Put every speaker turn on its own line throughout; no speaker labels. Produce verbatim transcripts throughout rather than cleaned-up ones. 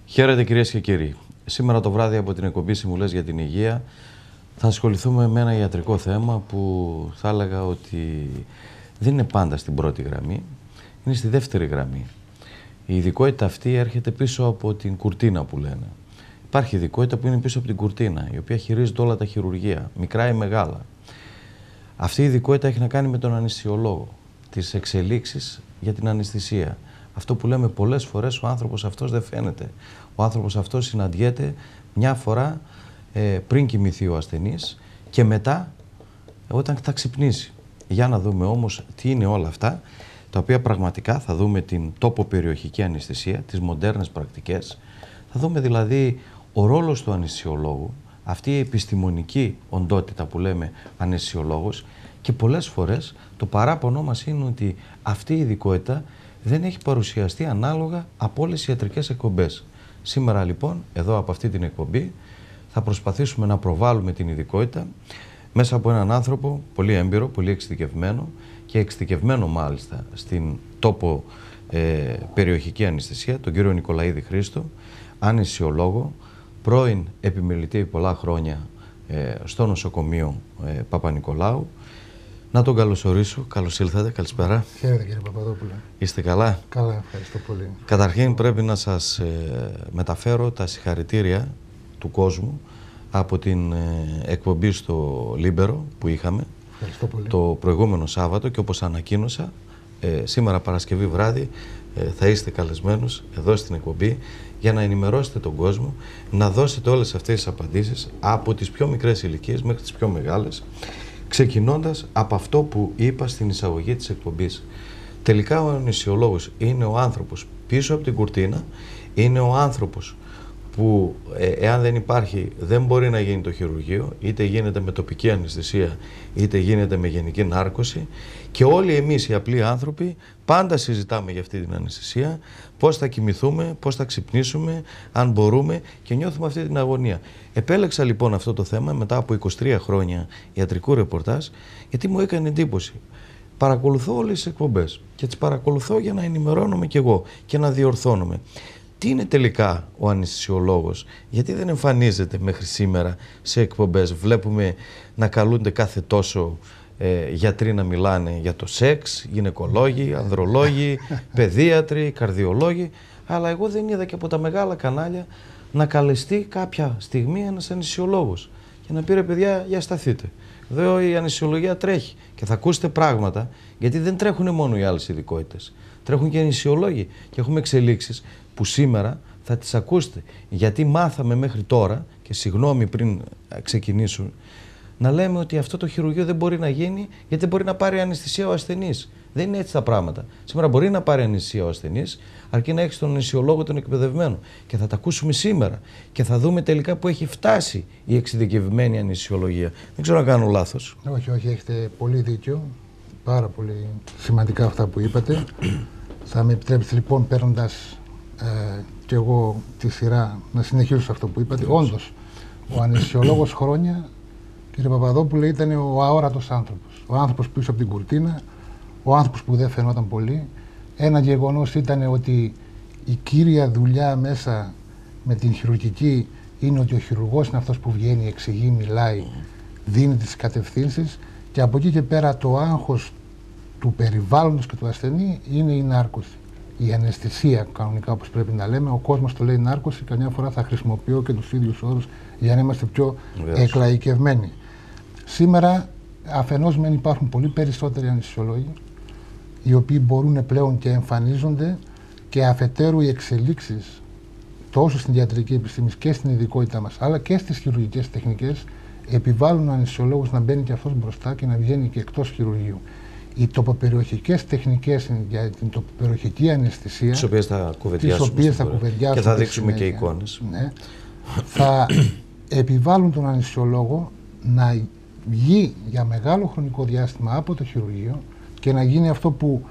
Χαίρετε κυρίες και κύριοι. Σήμερα το βράδυ από την εκπομπή Συμβουλές για την Υγεία θα ασχοληθούμε με ένα ιατρικό θέμα που θα έλεγα ότι δεν είναι πάντα στην πρώτη γραμμή, είναι στη δεύτερη γραμμή. Η ειδικότητα αυτή έρχεται πίσω από την κουρτίνα που λένε. Υπάρχει ειδικότητα που είναι πίσω από την κουρτίνα, η οποία χειρίζεται όλα τα χειρουργεία, μικρά ή μεγάλα. Αυτή η ειδικότητα έχει να κάνει με τον αναισθησιολόγο, τις εξελίξεις για την αναισθησία. Αυτό που λέμε πολλές φορές, ο άνθρωπος αυτός δεν φαίνεται. Ο άνθρωπος αυτός συναντιέται μια φορά ε, πριν κοιμηθεί ο ασθενής και μετά όταν θα ξυπνήσει. Για να δούμε όμως τι είναι όλα αυτά, τα οποία πραγματικά θα δούμε την τόπο-περιοχική αναισθησία, τις μοντέρνες πρακτικές. Θα δούμε δηλαδή ο ρόλος του αναισθησιολόγου, αυτή η επιστημονική οντότητα που λέμε αναισθησιολόγος, και πολλές φορές το παράπονο μας είναι ότι αυτή η ειδικότητα δεν έχει παρουσιαστεί ανάλογα από όλες οι ιατρικές εκπομπές. Σήμερα λοιπόν, εδώ από αυτή την εκπομπή, θα προσπαθήσουμε να προβάλλουμε την ειδικότητα μέσα από έναν άνθρωπο πολύ έμπειρο, πολύ εξειδικευμένο και εξειδικευμένο μάλιστα στην τόπο ε, περιοχική αναισθησία, τον κύριο Νικολαίδη Χρήστο, αναισθησιολόγο, πρώην επιμελητή πολλά χρόνια ε, στο νοσοκομείο ε, Παπα-Νικολάου. Να τον καλωσορίσω. Καλώς ήλθατε. Καλησπέρα.
Χαίρετε κύριε Παπαδόπουλε.
Είστε καλά?
Καλά, ευχαριστώ πολύ.
Καταρχήν πρέπει να σας ε, μεταφέρω τα συγχαρητήρια του κόσμου από την ε, εκπομπή στο Λίμπερο που είχαμε το προηγούμενο Σάββατο, και όπως ανακοίνωσα ε, σήμερα Παρασκευή βράδυ ε, θα είστε καλεσμένος εδώ στην εκπομπή για να ενημερώσετε τον κόσμο, να δώσετε όλες αυτές τις απαντήσεις από τις πιο μικρές ηλικίες μέχρι τις πιο μεγάλες, ξεκινώντας από αυτό που είπα στην εισαγωγή της εκπομπής. Τελικά ο αναισθησιολόγος είναι ο άνθρωπος πίσω από την κουρτίνα, είναι ο άνθρωπος που ε, εάν δεν υπάρχει δεν μπορεί να γίνει το χειρουργείο, είτε γίνεται με τοπική αναισθησία είτε γίνεται με γενική νάρκωση, και όλοι εμείς οι απλοί άνθρωποι πάντα συζητάμε για αυτή την αναισθησία, πώς θα κοιμηθούμε, πώς θα ξυπνήσουμε, αν μπορούμε, και νιώθουμε αυτή την αγωνία. Επέλεξα λοιπόν αυτό το θέμα μετά από είκοσι τρία χρόνια ιατρικού ρεπορτάζ, γιατί μου έκανε εντύπωση. Παρακολουθώ όλες τις εκπομπές και τις παρακολουθώ για να ενημερώνομαι κι εγώ και να διορθώνομαι. Τι είναι τελικά ο αναισθησιολόγος, γιατί δεν εμφανίζεται μέχρι σήμερα σε εκπομπές? Βλέπουμε να καλούνται κάθε τόσο ε, γιατροί να μιλάνε για το σεξ, γυναικολόγοι, ανδρολόγοι, παιδίατροι, καρδιολόγοι, αλλά εγώ δεν είδα και από τα μεγάλα κανάλια να καλεστεί κάποια στιγμή ένας αναισθησιολόγος και να πει ρε παιδιά, για σταθείτε. Εδώ η αναισθησιολογία τρέχει και θα ακούσετε πράγματα, γιατί δεν τρέχουν μόνο οι άλλες ειδικότητες. Τρέχουν και οι αναισθησιολόγοι και έχουμε εξελίξεις που σήμερα θα τις ακούσετε. Γιατί μάθαμε μέχρι τώρα, και συγγνώμη πριν ξεκινήσουν, να λέμε ότι αυτό το χειρουργείο δεν μπορεί να γίνει γιατί δεν μπορεί να πάρει αναισθησία ο ασθενής. Δεν είναι έτσι τα πράγματα. Σήμερα μπορεί να πάρει αναισθησία ο ασθενής, αρκεί να έχει τον αναισθησιολόγο τον εκπαιδευμένο. Και θα τα ακούσουμε σήμερα και θα δούμε τελικά που έχει φτάσει η εξειδικευμένη αναισθησιολογία. Δεν ξέρω αν κάνω λάθος.
Όχι, όχι, έχετε πολύ δίκιο. Πάρα πολύ σημαντικά αυτά που είπατε. Θα με επιτρέψετε λοιπόν, παίρνοντας ε, και εγώ τη σειρά, να συνεχίσω σε αυτό που είπατε. Όντως, ο αναισθησιολόγος χρόνια, κύριε Παπαδόπουλε, ήταν ο αόρατος άνθρωπος. Ο άνθρωπος πίσω από την κουρτίνα, ο άνθρωπος που δεν φαινόταν πολύ. Ένα γεγονός ήταν ότι η κύρια δουλειά μέσα με την χειρουργική είναι ότι ο χειρουργός είναι αυτός που βγαίνει, εξηγεί, μιλάει, δίνει τις κατευθύνσεις, και από εκεί και πέρα το άγχος του περιβάλλοντος και του ασθενή είναι η νάρκωση. Η αναισθησία, κανονικά, όπως πρέπει να λέμε. Ο κόσμος το λέει νάρκωση, καμιά φορά θα χρησιμοποιώ και τους ίδιους όρους για να είμαστε πιο εκλαϊκευμένοι. Σήμερα αφενός μεν υπάρχουν πολύ περισσότεροι αναισθησιολόγοι, οι οποίοι μπορούν πλέον και εμφανίζονται, και αφετέρου οι εξελίξεις τόσο στην ιατρική επιστήμη και στην ειδικότητα μας, αλλά και στις χειρουργικές τεχνικές, επιβάλλουν ο αναισθησιολόγος να μπαίνει και αυτός μπροστά και να βγαίνει και εκτός χειρουργείου. Οι τοποπεριοχικές τεχνικές για την τοποπεριοχική αναισθησία,
τις οποίες θα κουβεντιάσουμε,
οποίες θα κουβεντιάσουμε
και θα δείξουμε
συνέχεια,
και εικόνες,
ναι, θα επιβάλλουν τον αναισθησιολόγο να βγει για μεγάλο χρονικό διάστημα από το χειρουργείο και να γίνει αυτό που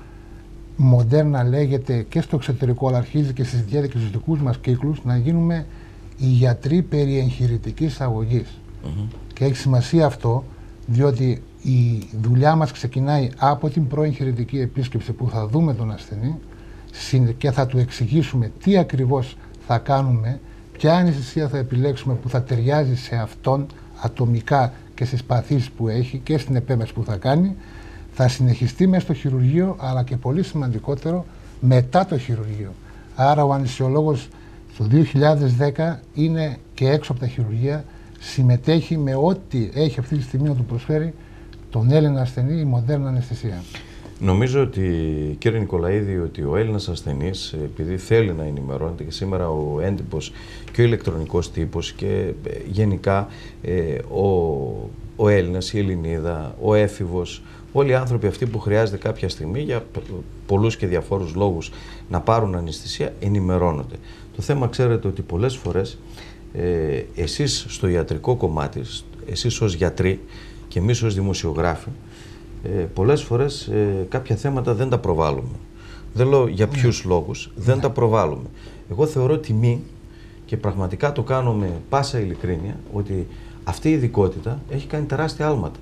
μοντέρνα λέγεται και στο εξωτερικό, αλλά αρχίζει και στις διάρκειες και στους δικούς μας κύκλους, να γίνουμε οι γιατροί περί εγχειρητικής αγωγής. Mm-hmm. Και έχει σημασία αυτό, διότι η δουλειά μας ξεκινάει από την προεγχειρητική επίσκεψη που θα δούμε τον ασθενή και θα του εξηγήσουμε τι ακριβώς θα κάνουμε, ποια αναισθησία θα επιλέξουμε που θα ταιριάζει σε αυτόν ατομικά και στις παθήσεις που έχει και στην επέμβαση που θα κάνει, θα συνεχιστεί μέσα στο χειρουργείο, αλλά και πολύ σημαντικότερο μετά το χειρουργείο. Άρα ο αναισθησιολόγος το δύο χιλιάδες δέκα είναι και έξω από τα χειρουργεία, συμμετέχει με ό,τι έχει αυτή τη στιγμή να του προσφέρει τον Έλληνα ασθενή η μοντέρνα αναισθησία.
Νομίζω ότι, κύριε Νικολαίδη, ότι ο Έλληνας ασθενής, επειδή θέλει να ενημερώνεται, και σήμερα ο έντυπος και ο ηλεκτρονικός τύπος και γενικά ε, ο, ο Έλληνας, η Ελληνίδα, ο έφηβος, όλοι οι άνθρωποι αυτοί που χρειάζεται κάποια στιγμή για πολλούς και διαφόρους λόγους να πάρουν αναισθησία, ενημερώνονται. Το θέμα, ξέρετε, ότι πολλές φορές ε, εσείς στο ιατρικό κομμάτι, εσείς ως γιατροί και εμείς ως δημοσιογράφοι, ε, πολλές φορές ε, κάποια θέματα δεν τα προβάλλουμε. Δεν λέω για ποιους mm. λόγους, δεν mm. τα προβάλλουμε. Εγώ θεωρώ τιμή και πραγματικά το κάνω με πάσα ειλικρίνεια ότι αυτή η ειδικότητα έχει κάνει τεράστια άλματα.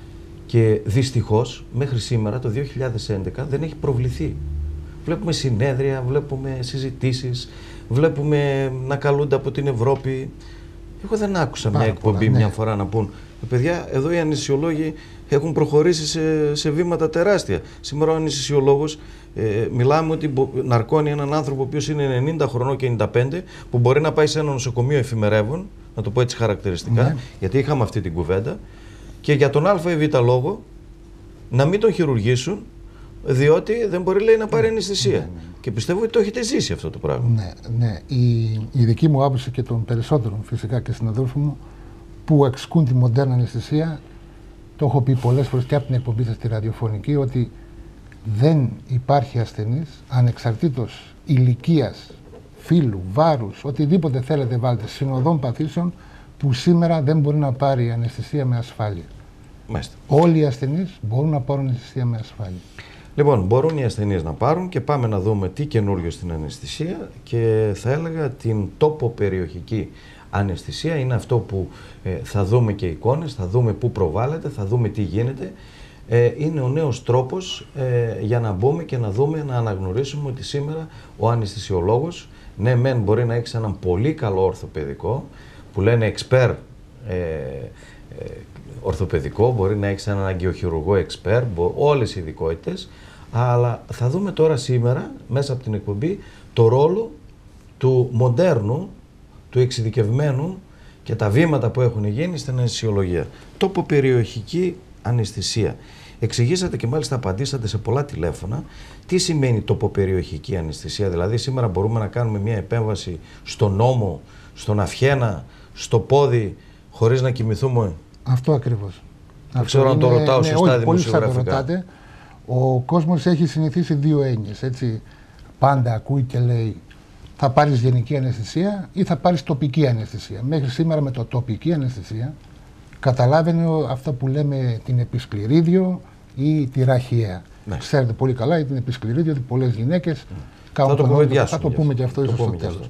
Και δυστυχώς μέχρι σήμερα το δύο χιλιάδες έντεκα δεν έχει προβληθεί. Βλέπουμε συνέδρια, βλέπουμε συζητήσεις, βλέπουμε να καλούνται από την Ευρώπη. Εγώ δεν άκουσα Πάρα μια εκπομπή πολλά, μια ναι. φορά να πούν παιδιά, εδώ οι αναισθησιολόγοι έχουν προχωρήσει σε, σε βήματα τεράστια. Σήμερα ο αναισθησιολόγος, ε, μιλάμε ότι ναρκώνει έναν άνθρωπο ο οποίος είναι ενενήντα χρονών και ενενήντα πέντε, που μπορεί να πάει σε ένα νοσοκομείο εφημερεύων, να το πω έτσι χαρακτηριστικά, ναι. γιατί είχαμε αυτή την κουβέντα, και για τον α ή β λόγο να μην τον χειρουργήσουν, διότι δεν μπορεί, λέει, να πάρει αναισθησία. Ναι, ναι, ναι. Και πιστεύω ότι το έχετε ζήσει αυτό το πράγμα.
Ναι, ναι. Η, η δική μου άποψη και των περισσότερων φυσικά και συναδέλφων μου που εξκούν τη μοντέρνα αναισθησία, το έχω πει πολλές φορές και από την εκπομπή σας στη ραδιοφωνική, ότι δεν υπάρχει ασθενής ανεξαρτήτως ηλικίας, φύλου, βάρους, οτιδήποτε θέλετε βάλτε, συνοδών παθήσεων, που σήμερα δεν μπορεί να πάρει αναισθησία με ασφάλεια.
Μάλιστα.
Όλοι οι ασθενείς μπορούν να πάρουν αναισθησία με ασφάλεια.
Λοιπόν, μπορούν οι ασθενείς να πάρουν και πάμε να δούμε τι καινούριο στην αναισθησία, και θα έλεγα την τοποπεριοχική αναισθησία. Είναι αυτό που ε, θα δούμε και εικόνες, θα δούμε πού προβάλλεται, θα δούμε τι γίνεται. Ε, είναι ο νέος τρόπος ε, για να μπούμε και να δούμε, να αναγνωρίσουμε ότι σήμερα ο αναισθησιολόγος, ναι μεν μπορεί να έχει έναν πολύ καλό ορθοπαιδικό, που λένε εξπέρ ε, ε, ορθοπαιδικό, μπορεί να έχει έναν αγκιοχειρουργό εξπέρ, όλες οι ειδικότητες, αλλά θα δούμε τώρα σήμερα μέσα από την εκπομπή το ρόλο του μοντέρνου, του εξειδικευμένου και τα βήματα που έχουν γίνει στην αναισθησιολογία. Τοποπεριοχική αναισθησία. Εξηγήσατε και μάλιστα απαντήσατε σε πολλά τηλέφωνα τι σημαίνει τοποπεριοχική αναισθησία. Δηλαδή σήμερα μπορούμε να κάνουμε μια επέμβαση στον ώμο, στον αυχένα, στο πόδι, χωρίς να κοιμηθούμε.
Αυτό ακριβώς.
Δεν ξέρω αν το ρωτάω
ναι,
σωστά
όχι,
δημοσιογραφικά.
Πολύ ρωτάτε. Ο κόσμος έχει συνηθίσει δύο έννοιες, έτσι. Πάντα ακούει και λέει θα πάρεις γενική αναισθησία ή θα πάρεις τοπική αναισθησία. Μέχρι σήμερα με το τοπική αναισθησία καταλάβαινε αυτό που λέμε την επισκληρίδιο ή τη ραχιαία. Ναι. Ξέρετε πολύ καλά για την επισκληρίδιο, ότι πολλές γυναίκες mm. κάνουν
θα το,
τον θα το πούμε και αυτό ίσως στο τέλος.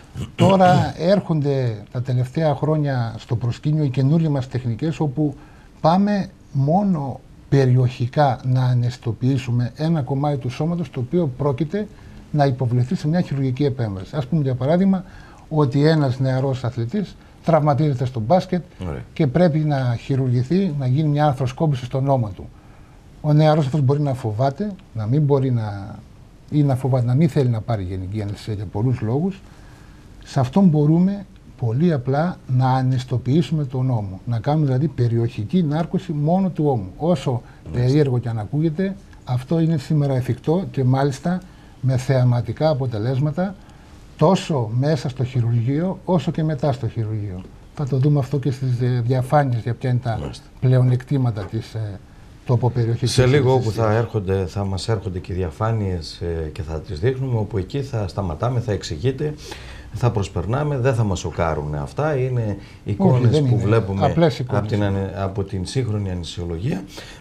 Τώρα έρχονται τα τελευταία χρόνια στο προσκήνιο οι καινούργιες μας τεχνικές, όπου πάμε μόνο περιοχικά να αναισθητοποιήσουμε ένα κομμάτι του σώματος το οποίο πρόκειται να υποβληθεί σε μια χειρουργική επέμβαση. Ας πούμε για παράδειγμα ότι ένας νεαρός αθλητής τραυματίζεται στο μπάσκετ Ωραία. και πρέπει να χειρουργηθεί, να γίνει μια αρθροσκόπηση στον ώμο του. Ο νεαρός αυτός μπορεί να φοβάται, να μην μπορεί να, ή να φοβάται, να μην θέλει να πάρει γενική αναισθησία για πολλούς λόγους. Σε αυτόν μπορούμε πολύ απλά να αναισθητοποιήσουμε τον ώμο. Να κάνουμε δηλαδή περιοχική νάρκωση μόνο του ώμου. Όσο περίεργο και αν ακούγεται, αυτό είναι σήμερα εφικτό και μάλιστα με θεαματικά αποτελέσματα τόσο μέσα στο χειρουργείο όσο και μετά στο χειρουργείο. Θα το δούμε αυτό και στις διαφάνειες για ποια είναι τα πλεονεκτήματα της ε, τοποπεριοχής.
Σε λίγο όπου θα, έρχονται, θα μας έρχονται και οι διαφάνειες ε, και θα τις δείχνουμε, όπου εκεί θα σταματάμε, θα εξηγείτε, θα προσπερνάμε, δεν θα μας σοκάρουν αυτά. Είναι εικόνες
Όχι,
που
είναι.
βλέπουμε
εικόνες.
από την, από την σύγχρονη αναισθησιολογία.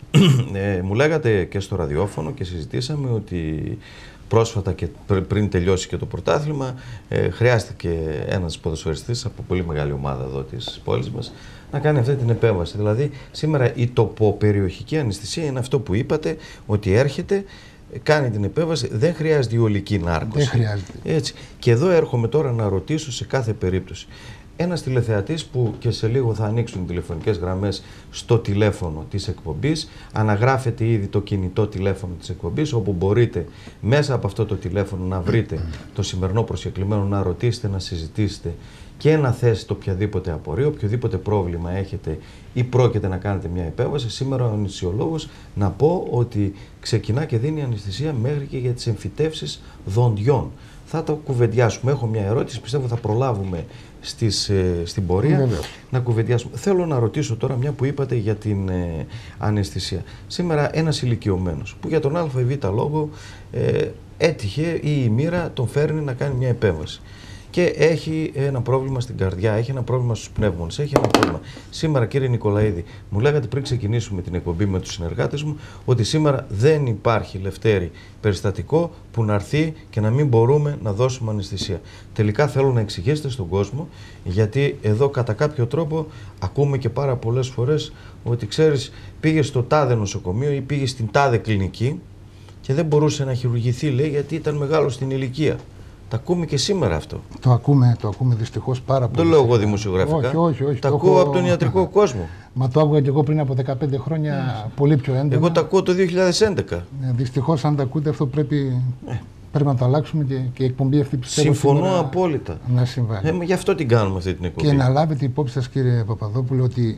ε, μου λέγατε και στο ραδιόφωνο και συζητήσαμε ότι πρόσφατα και πριν τελειώσει και το πρωτάθλημα, ε, χρειάστηκε ένας ποδοσφαιριστής από πολύ μεγάλη ομάδα εδώ της πόλης μας να κάνει αυτή την επέμβαση. Δηλαδή σήμερα η τοποπεριοχική αναισθησία είναι αυτό που είπατε, ότι έρχεται κάνει την επέμβαση, δεν χρειάζεται η ολική νάρκωση.
Δεν χρειάζεται.
Έτσι. Και εδώ έρχομαι τώρα να ρωτήσω σε κάθε περίπτωση. Ένας τηλεθεατής που και σε λίγο θα ανοίξουν τηλεφωνικές γραμμές στο τηλέφωνο της εκπομπής, αναγράφεται ήδη το κινητό τηλέφωνο της εκπομπής, όπου μπορείτε μέσα από αυτό το τηλέφωνο να βρείτε το σημερινό προσκεκλημένο, να ρωτήσετε, να συζητήσετε και να θέσετε οποιαδήποτε απορία, οποιοδήποτε πρόβλημα έχετε ή πρόκειται να κάνετε μια επέμβαση. Σήμερα ο αναισθησιολόγος, να πω ότι ξεκινά και δίνει αναισθησία μέχρι και για τις εμφυτεύσεις δοντιών. Θα το κουβεντιάσουμε. Έχω μια ερώτηση, πιστεύω θα προλάβουμε στις, ε, στην πορεία Βεβαίως. να κουβεντιάσουμε. Θέλω να ρωτήσω τώρα μια που είπατε για την ε, αναισθησία. Σήμερα ένας ηλικιωμένος που για τον α ή β λόγο ε, έτυχε ή η μοίρα τον φέρνει να κάνει μια επέμβαση και έχει ένα πρόβλημα στην καρδιά, έχει ένα πρόβλημα στους πνεύμονες, έχει ένα πρόβλημα. Σήμερα, κύριε Νικολαίδη, μου λέγατε πριν ξεκινήσουμε την εκπομπή με τους συνεργάτες μου ότι σήμερα δεν υπάρχει, Λευτέρη, περιστατικό που να έρθει και να μην μπορούμε να δώσουμε αναισθησία. Τελικά θέλω να εξηγήσετε στον κόσμο, γιατί εδώ κατά κάποιο τρόπο ακούμε και πάρα πολλές φορές ότι ξέρεις, πήγε στο τάδε νοσοκομείο ή πήγε στην τάδε κλινική και δεν μπορούσε να χειρουργηθεί, λέει, γιατί ήταν μεγάλο στην ηλικία. Τα ακούμε και σήμερα αυτό.
Το ακούμε, το ακούμε δυστυχώς πάρα πολύ.
Δεν το λέω εγώ δημοσιογραφικά.
Όχι, όχι, όχι.
Τα ακούω έχω... από τον ιατρικό κόσμο.
Μα το άκουγα και εγώ πριν από δεκαπέντε χρόνια, πολύ πιο έντονα.
Εγώ τα ακούω το δύο χιλιάδες έντεκα.
Δυστυχώς, αν τα ακούτε, αυτό πρέπει, ε. πρέπει να το αλλάξουμε και, και η εκπομπή αυτή πιστεύω.
Συμφωνώ απόλυτα.
Να συμβάλλει.
Ε, γι' αυτό την κάνουμε αυτή την εκπομπή.
Και να λάβετε υπόψη σας, κύριε Παπαδόπουλο, ότι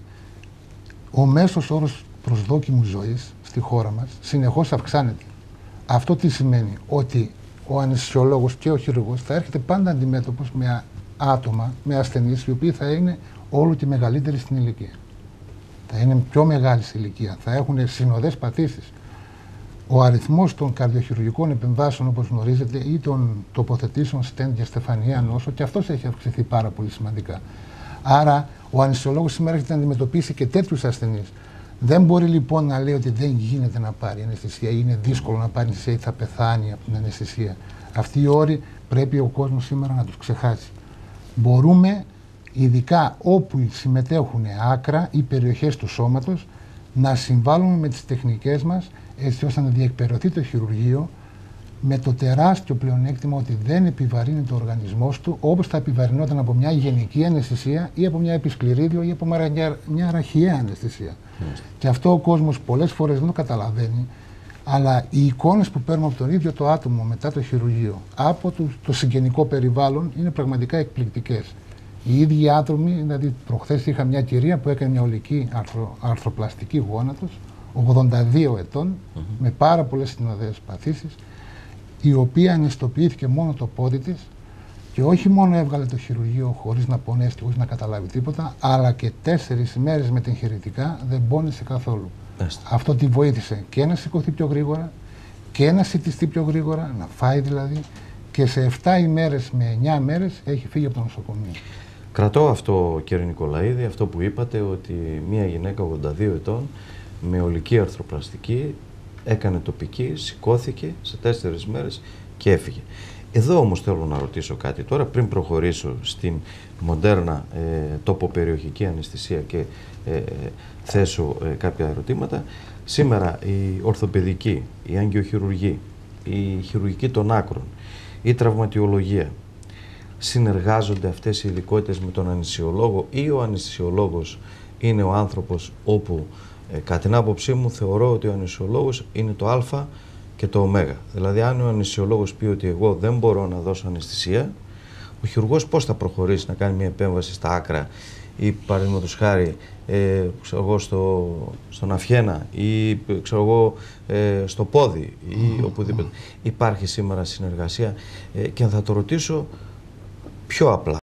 ο μέσος όρος προσδόκιμου ζωής στη χώρα μας συνεχώς αυξάνεται. Αυτό τι σημαίνει? Ότι ο αναισθησιολόγος και ο χειρουργός θα έρχεται πάντα αντιμέτωπος με άτομα, με ασθενείς, οι οποίοι θα είναι όλο και μεγαλύτεροι στην ηλικία. Θα είναι πιο μεγάλη σε ηλικία, θα έχουν συνοδές παθήσεις. Ο αριθμός των καρδιοχειρουργικών επεμβάσεων, όπως γνωρίζετε, ή των τοποθετήσεων στέντ για στεφανιαία νόσο, και αυτός έχει αυξηθεί πάρα πολύ σημαντικά. Άρα, ο αναισθησιολόγος σήμερα έχει να αντιμετωπίσει και τέτοιους ασθενείς. Δεν μπορεί λοιπόν να λέει ότι δεν γίνεται να πάρει αναισθησία ή είναι δύσκολο να πάρει αναισθησία ή θα πεθάνει από την αναισθησία. Αυτοί οι όροι πρέπει ο κόσμος σήμερα να τους ξεχάσει. Μπορούμε, ειδικά όπου συμμετέχουν άκρα ή περιοχές του σώματος, να συμβάλλουμε με τις τεχνικές μας έτσι ώστε να διεκπαιρεωθεί το χειρουργείο με το τεράστιο πλεονέκτημα ότι δεν επιβαρύνει το οργανισμός του όπως θα επιβαρυνόταν από μια γενική αναισθησία ή από μια επισκληρίδιο ή από μια ραχιαία αναισθησία. Mm. Και αυτό ο κόσμος πολλές φορές δεν το καταλαβαίνει, αλλά οι εικόνες που παίρνουμε από τον ίδιο το άτομο μετά το χειρουργείο, από το, το συγγενικό περιβάλλον, είναι πραγματικά εκπληκτικές. Οι ίδιοι άνθρωποι, δηλαδή προχθές είχα μια κυρία που έκανε μια ολική αρθρο, αρθροπλαστική γόνατος, ογδόντα δύο ετών, mm-hmm. με πάρα πολλές συνοδαίες παθήσεις, η οποία αναισθητοποιήθηκε μόνο το πόδι της και όχι μόνο έβγαλε το χειρουργείο χωρίς να πονέσει, χωρίς να καταλάβει τίποτα, αλλά και τέσσερις ημέρες με την εγχειρητικά δεν πόνεσε καθόλου. Έστε. Αυτό τη βοήθησε και να σηκωθεί πιο γρήγορα και να σιτιστεί πιο γρήγορα, να φάει δηλαδή, και σε επτά ημέρες με εννιά μέρες έχει φύγει από το νοσοκομείο.
Κρατώ αυτό, κύριε Νικολαίδη, αυτό που είπατε, ότι μια γυναίκα ογδόντα δύο ετών με ολική αρθροπλαστική έκανε τοπική, σηκώθηκε σε τέσσερις μέρες και έφυγε. Εδώ όμως θέλω να ρωτήσω κάτι τώρα, πριν προχωρήσω στην μοντέρνα ε, τοποπεριοχική αναισθησία και ε, θέσω ε, κάποια ερωτήματα. Σήμερα η ορθοπαιδική, η αγγειοχειρουργή, η χειρουργική των άκρων, η τραυματιολογία, συνεργάζονται αυτές οι ειδικότητες με τον αναισθησιολόγο ή ο αναισθησιολόγος είναι ο άνθρωπος όπου Ε, κατά την άποψή μου θεωρώ ότι ο αναισθησιολόγος είναι το α και το ω. Δηλαδή αν ο αναισθησιολόγος πει ότι εγώ δεν μπορώ να δώσω αναισθησία, ο χειρουργός πώς θα προχωρήσει να κάνει μια επέμβαση στα άκρα ή παραδείγματος χάρη ε, ξέρω εγώ, στο, στον αυχένα ή ξέρω εγώ, ε, στο πόδι ή οπουδήποτε. Υπάρχει σήμερα συνεργασία ε, και θα το ρωτήσω πιο απλά.